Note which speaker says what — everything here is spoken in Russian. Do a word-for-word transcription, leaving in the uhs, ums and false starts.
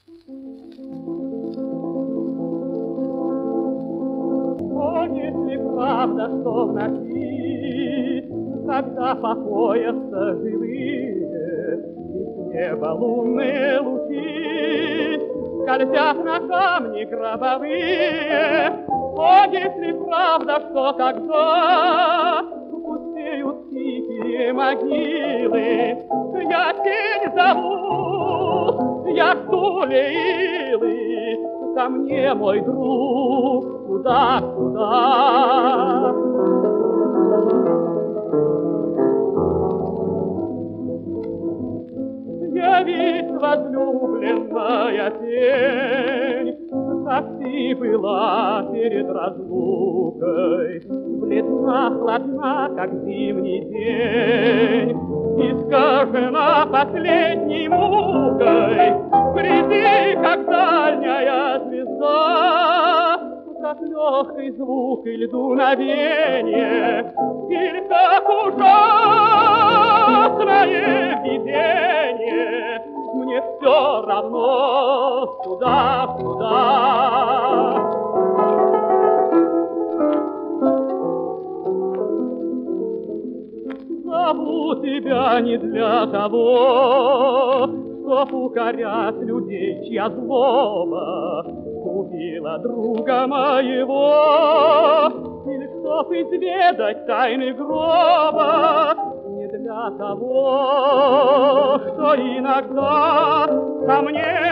Speaker 1: О, если правда, что в ночи, когда покоятся живые, из неба лунные лучи скользят на камни гробовые. О, если правда, что тогда пустеют тихие могилы, я тень зову, я жду Леилы, ко мне, мой друг, куда, куда? Явись, возлюбленная тень, как ты была перед разлукой, бледна, хладна, как зимний день, искажена последней мукой. Приди, как дальняя звезда, как легкий звук или дуновение, или как ужасное видение. Мне все равно, куда, куда. Зову тебя не для того, чтоб укорять людей, чья злоба убила друга моего, или чтоб изведать тайны гроба, не для того, что иногда ко мне